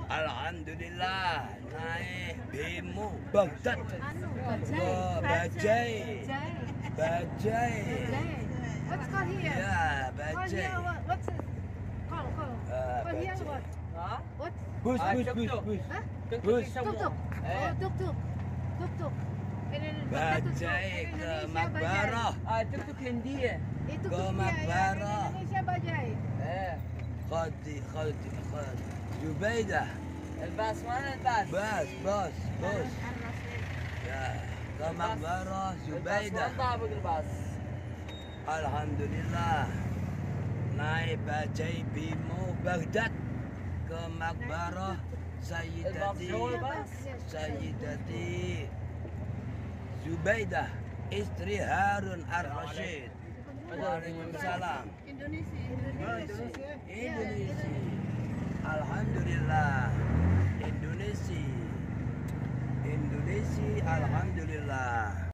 Alhamdulillah naik bemo Baghdad ke Bajai. Bajai. What's called here? Ya, Called Bajai. here what? What's it? Call. Called here Bajai. what? Hah? What? Bus. Huh? Tuk-tuk Tuk semua. tuk. Oh, tuk tuk. And then Bajai ke Indonesia Makbarah. Tuk-tuk Hindi ya? Itu Ke tuk dia Makbarah. yang Indonesia bajai. Khadi Zubaidah. الباص mana الباص؟ Bos. Ya, ke Makbarah Zubaidah. Mantap الباص. Alhamdulillah naik Bajai bemo Baghdad ke Makbarah Sayyidati Zubaidah istri Harun Ar-Rasyid. Waalaikumsalam. Indonesia. Indonesia. Alhamdulillah. Indonesia. Alhamdulillah.